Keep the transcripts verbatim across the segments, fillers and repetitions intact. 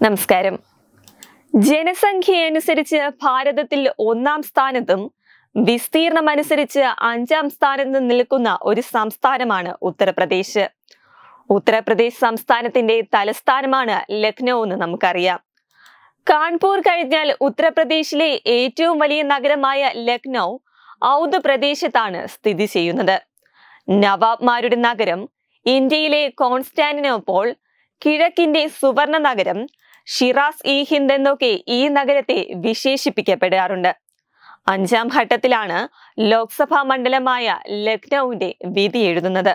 നമസ്കാരം. ജനസംഖ്യയനുസരിച്ച് ഭാരതത്തിൽ ഒന്നാം സ്ഥാനത്തും വിസ്തീർണം അനുസരിച്ച് അഞ്ചാം സ്ഥാനത്ത് നിൽക്കുന്ന ഒരു സംസ്ഥാനമാണ് ഉത്തർപ്രദേശ്. ഉത്തർപ്രദേശ് സംസ്ഥാനത്തിന്റെ തലസ്ഥാനമാണ് ലക്നൗ എന്ന് നമുക്കറിയാം. കാൺപൂർ കഴിഞ്ഞാൽ ഉത്തർപ്രദേശിലെ ഏറ്റവും വലിയ നഗരമായ ലക്നൗ ഔധ് പ്രദേശത്താണ് സ്ഥിതി ചെയ്യുന്നത്. നവാബ്മാരുടെ നഗരം, ഇന്ത്യയിലെ കോൺസ്റ്റാന്റിനോപ്പോൾ, കിഴക്കിന്റെ സുവർണ നഗരം, ഷിറാസ് ഇ ഹിന്ദ് എന്നൊക്കെ ഈ നഗരത്തെ വിശേഷിപ്പിക്കപ്പെടാറുണ്ട്. അഞ്ചാം ഘട്ടത്തിലാണ് ലോക്സഭാ മണ്ഡലമായ ലക്നൌവിന്റെ വിധി എഴുതുന്നത്.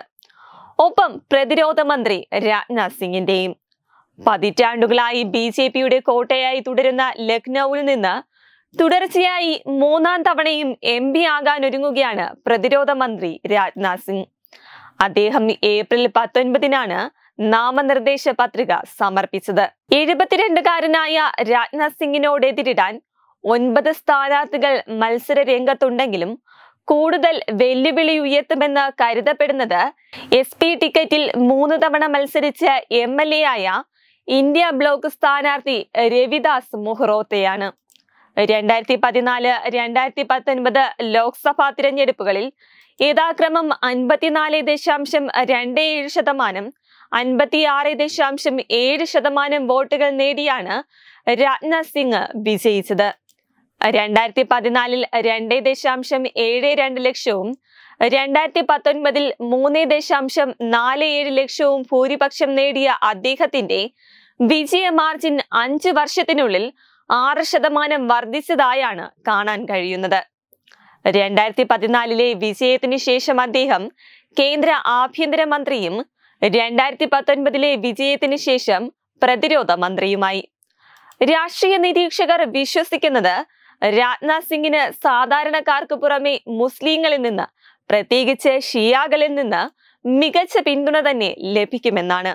ഒപ്പം പ്രതിരോധ മന്ത്രി രാജ്നാഥ് സിംഗിന്റെയും. പതിറ്റാണ്ടുകളായി ബി ജെ പിയുടെ കോട്ടയായി തുടരുന്ന ലക്നൌവിൽ നിന്ന് തുടർച്ചയായി മൂന്നാം തവണയും എം പി ആകാൻ ഒരുങ്ങുകയാണ് പ്രതിരോധ മന്ത്രി രാജ്നാഥ് സിംഗ്. അദ്ദേഹം ഏപ്രിൽ പത്തൊൻപതിനാണ് നാമനിർദ്ദേശ പത്രിക സമർപ്പിച്ചത്. എഴുപത്തിരണ്ടുകാരനായ രാജ്നാഥ് സിംഗിനോട് എതിരിടാൻ ഒൻപത് സ്ഥാനാർത്ഥികൾ മത്സര രംഗത്തുണ്ടെങ്കിലും കൂടുതൽ വെല്ലുവിളി ഉയർത്തുമെന്ന് കരുതപ്പെടുന്നത് എസ് പി ടിക്കറ്റിൽ മൂന്ന് തവണ മത്സരിച്ച എം എൽ എ ആയ ഇന്ത്യ ബ്ലോക്ക് സ്ഥാനാർത്ഥി രവിദാസ് മൊഹ്റോത്തയാണ്. രണ്ടായിരത്തി പതിനാല് രണ്ടായിരത്തി പത്തൊൻപത് ലോക്സഭാ തിരഞ്ഞെടുപ്പുകളിൽ യഥാക്രമം അൻപത്തിനാല് ദശാംശം രണ്ട് ഏഴ് ശതമാനം അൻപത്തിയാറ് ദശാംശം ഏഴ് ശതമാനം വോട്ടുകൾ നേടിയാണ് രാജ്നാഥ് സിംഗ് വിജയിച്ചത്. രണ്ടായിരത്തി പതിനാലിൽ രണ്ട് ദശാംശം ഏഴ് രണ്ട് ലക്ഷവും രണ്ടായിരത്തി പത്തൊൻപതിൽ മൂന്ന് ദശാംശം നാല് ഏഴ് ലക്ഷവും ഭൂരിപക്ഷം നേടിയ അദ്ദേഹത്തിന്റെ വിജയ മാർജിൻ അഞ്ച് വർഷത്തിനുള്ളിൽ ആറ് ശതമാനം വർദ്ധിച്ചതായാണ് കാണാൻ കഴിയുന്നത്. രണ്ടായിരത്തി പതിനാലിലെ വിജയത്തിന് ശേഷം അദ്ദേഹം കേന്ദ്ര ആഭ്യന്തര മന്ത്രിയും രണ്ടായിരത്തി പത്തൊൻപതിലെ വിജയത്തിന് ശേഷം പ്രതിരോധ മന്ത്രിയുമായി. രാഷ്ട്രീയ നിരീക്ഷകർ വിശ്വസിക്കുന്നത് രാജ്നാഥ് സിംഗിന് സാധാരണക്കാർക്ക് പുറമെ മുസ്ലിങ്ങളിൽ നിന്ന്, പ്രത്യേകിച്ച് ഷിയാകളിൽ നിന്ന് മികച്ച പിന്തുണ തന്നെ ലഭിക്കുമെന്നാണ്.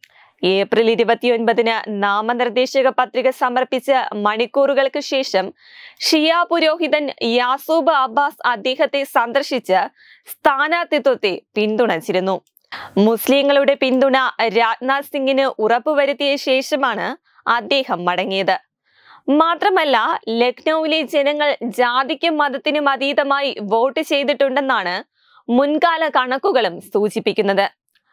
ഏപ്രിൽ ഇരുപത്തിയൊൻപതിന് നാമനിർദ്ദേശക പത്രിക സമർപ്പിച്ച മണിക്കൂറുകൾക്ക് ശേഷം ഷിയ പുരോഹിതൻ യാസൂബ് അബ്ബാസ് അദ്ദേഹത്തെ സന്ദർശിച്ച് സ്ഥാനാർത്ഥിത്വത്തെ പിന്തുണച്ചിരുന്നു. മുസ്ലിങ്ങളുടെ പിന്തുണ രാജ്നാഥ് സിംഗിന് ഉറപ്പുവരുത്തിയ ശേഷമാണ് അദ്ദേഹം മടങ്ങിയത്. മാത്രമല്ല, ലക്നൌവിലെ ജനങ്ങൾ ജാതിക്കും മതത്തിനും അതീതമായി വോട്ട് ചെയ്തിട്ടുണ്ടെന്നാണ് മുൻകാല കണക്കുകളും സൂചിപ്പിക്കുന്നത്.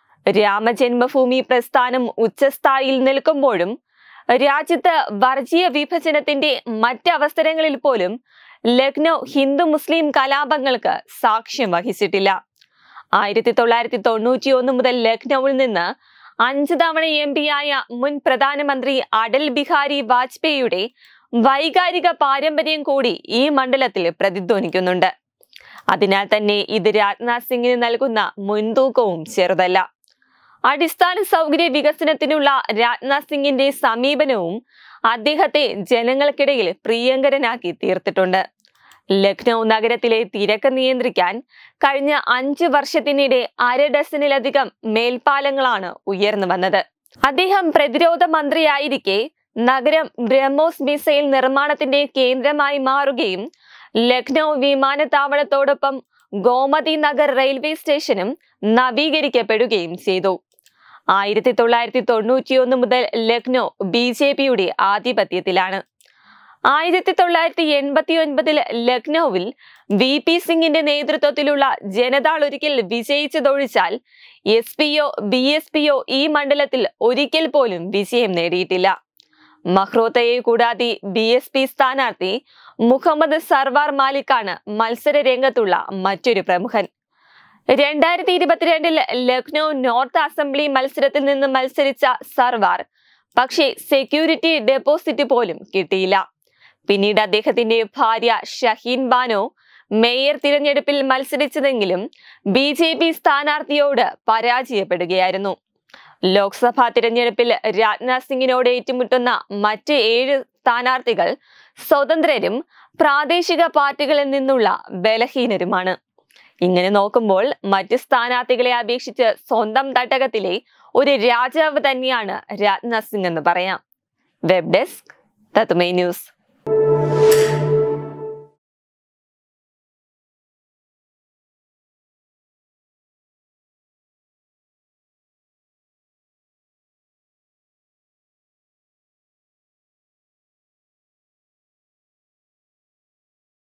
രാമജന്മഭൂമി പ്രസ്ഥാനം ഉച്ചസ്ഥായിയിൽ നിൽക്കുമ്പോഴും രാജ്യത്ത് വർഗീയ വിഭജനത്തിന്റെ മറ്റവസരങ്ങളിൽ പോലും ലക്നൗ ഹിന്ദു മുസ്ലിം കലാപങ്ങൾക്ക് സാക്ഷ്യം വഹിച്ചിട്ടില്ല. ആയിരത്തി തൊള്ളായിരത്തി തൊണ്ണൂറ്റി ഒന്ന് മുതൽ ലക്നൌവിൽ നിന്ന് അഞ്ച് തവണ എം പി ആയ മുൻ പ്രധാനമന്ത്രി അടൽ ബിഹാരി വാജ്പേയിയുടെ വൈകാരിക പാരമ്പര്യം കൂടി ഈ മണ്ഡലത്തിൽ പ്രതിധ്വനിക്കുന്നുണ്ട്. അതിനാൽ തന്നെ ഇത് രാജ്നാഥ് സിംഗിന് നൽകുന്ന മുൻതൂക്കവും ചെറുതല്ല. അടിസ്ഥാന സൗകര്യ വികസനത്തിനുള്ള രാജ്നാഥ് സിംഗിന്റെ സമീപനവും അദ്ദേഹത്തെ ജനങ്ങൾക്കിടയിൽ പ്രിയങ്കരനാക്കി തീർത്തിട്ടുണ്ട്. ലക്നൗ നഗരത്തിലെ തിരക്ക് നിയന്ത്രിക്കാൻ കഴിഞ്ഞ അഞ്ച് വർഷത്തിനിടെ അര ഡസനിലധികം മേൽപ്പാലങ്ങളാണ് ഉയർന്നു വന്നത്. അദ്ദേഹം പ്രതിരോധ മന്ത്രിയായിരിക്കെ നഗരം ബ്രഹ്മോസ് മിസൈൽ നിർമ്മാണത്തിന്റെ കേന്ദ്രമായി മാറുകയും ലക്നൗ വിമാനത്താവളത്തോടൊപ്പം ഗോമതി നഗർ റെയിൽവേ സ്റ്റേഷനും നവീകരിക്കപ്പെടുകയും ചെയ്തു. ആയിരത്തി തൊള്ളായിരത്തി തൊണ്ണൂറ്റി ഒന്ന് മുതൽ ലക്നൗ ബി ജെ പിയുടെ ആധിപത്യത്തിലാണ്. ആയിരത്തി തൊള്ളായിരത്തി എൺപത്തി ഒൻപതിൽ ലക്നൌവിൽ വി പി സിംഗിന്റെ നേതൃത്വത്തിലുള്ള ജനതാൾ ഒരിക്കൽ വിജയിച്ചതൊഴിച്ചാൽ എസ് പിയോ ബി എസ് പിയോ ഈ മണ്ഡലത്തിൽ ഒരിക്കൽ പോലും വിജയം നേടിയിട്ടില്ല. മഹ്റോത്തയെ കൂടാതെ ബി എസ് പി സ്ഥാനാർത്ഥി മുഹമ്മദ് സർവാർ മാലിക്കാണ് മത്സര രംഗത്തുള്ള മറ്റൊരു പ്രമുഖൻ. രണ്ടായിരത്തി ഇരുപത്തിരണ്ടിൽ ലക്നൗ നോർത്ത് അസംബ്ലി മത്സരത്തിൽ നിന്ന് മത്സരിച്ച സർവാർ പക്ഷേ സെക്യൂരിറ്റി ഡെപ്പോസിറ്റ് പോലും കിട്ടിയില്ല. പിന്നീട് അദ്ദേഹത്തിന്റെ ഭാര്യ ഷഹീൻ ബാനോ മേയർ തിരഞ്ഞെടുപ്പിൽ മത്സരിച്ചതെങ്കിലും ബി ജെ പി സ്ഥാനാർത്ഥിയോട് പരാജയപ്പെടുകയായിരുന്നു. ലോക്സഭാ തിരഞ്ഞെടുപ്പിൽ രാജ്നാഥ് സിംഗിനോട് ഏറ്റുമുട്ടുന്ന മറ്റ് ഏഴ് സ്ഥാനാർത്ഥികൾ സ്വതന്ത്രരും പ്രാദേശിക പാർട്ടികളിൽ നിന്നുള്ള ബലഹീനരുമാണ്. ഇങ്ങനെ നോക്കുമ്പോൾ മറ്റ് സ്ഥാനാർത്ഥികളെ അപേക്ഷിച്ച് സ്വന്തം തട്ടകത്തിലെ ഒരു രാജാവ് തന്നെയാണ് രാജ്നാഥ് സിംഗ് എന്ന് പറയാം. Web desk Tatwamayi news.